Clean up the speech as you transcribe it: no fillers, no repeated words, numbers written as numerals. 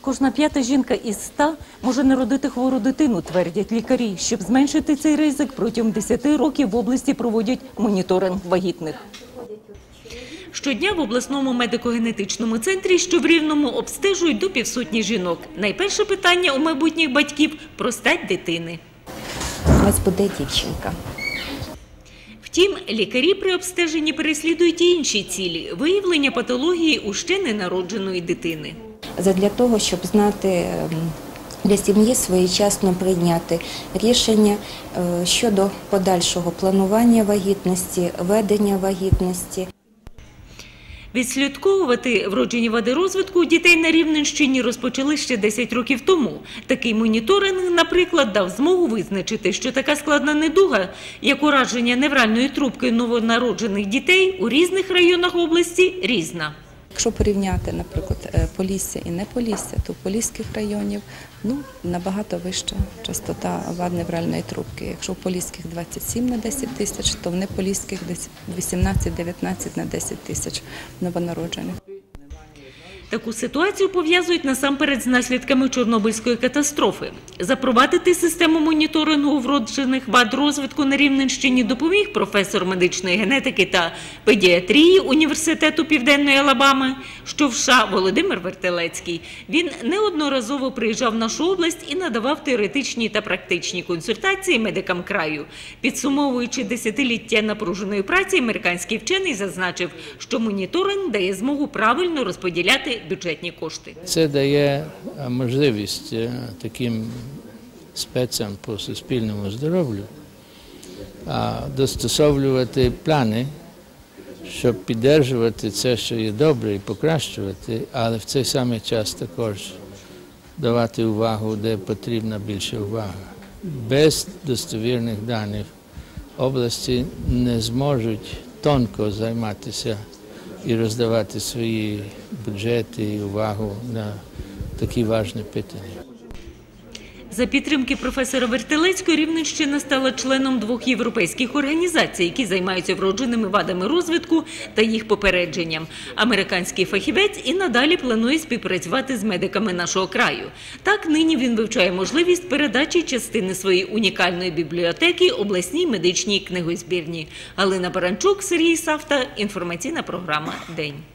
Кожна п'ята жінка із 100 може народити хвору дитину, твердять лікарі. Щоб зменшити цей ризик, протягом 10 років в області проводять моніторинг вагітних. Щодня в обласному медико-генетичному центрі, що в Рівному, обстежують до 500 жінок. Найперше питання у майбутніх батьків – про стать дитини. У нас буде дівчинка. Втім, лікарі при обстеженні переслідують і інші цілі – виявлення патології у ще ненародженої дитини. Задля того, щоб знати для сім'ї своєчасно прийняти рішення щодо подальшого планування вагітності, ведення вагітності. Відслідковувати вроджені вади розвитку у дітей на Рівненщині розпочали ще 10 років тому. Такий моніторинг, наприклад, дав змогу визначити, що така складна недуга, як ураження невральної трубки новонароджених дітей, у різних районах області різна. Якщо порівняти, наприклад, Полісся і Неполісся, то в Поліських районів набагато вища частота вад невральної трубки. Якщо в Поліських 27 на 10 тисяч, то в Неполіських десь 18-19 на 10 тисяч новонароджених. Таку ситуацію пов'язують насамперед з наслідками Чорнобильської катастрофи. Запровадити систему моніторингу вроджених вад розвитку на Рівненщині допоміг професор медичної генетики та педіатрії Університету Південної Алабами, що в США, Володимир Вертилецький. Він неодноразово приїжджав в нашу область і надавав теоретичні та практичні консультації медикам краю. Підсумовуючи десятиліття напруженої праці, американський вчений зазначив, що моніторинг дає змогу правильно розподіляти бюджетні кошти. Це дає можливість таким спецам по суспільному здоров'ю достосовлювати плани, щоб підтримувати це, що є добре, і покращувати, але в цей самий час також давати увагу, де потрібна більше уваги. Без достовірних даних області не зможуть тонко займатися і роздавати свої бюджети і увагу на такі важливі питання. За підтримки професора Вертилецького Рівненщина стала членом 2 європейських організацій, які займаються вродженими вадами розвитку та їх попередженням. Американський фахівець і надалі планує співпрацювати з медиками нашого краю. Так, нині він вивчає можливість передачі частини своєї унікальної бібліотеки обласній медичній книгозбірні. Галина Баранчук, Сергій Савта. Інформаційна програма «День».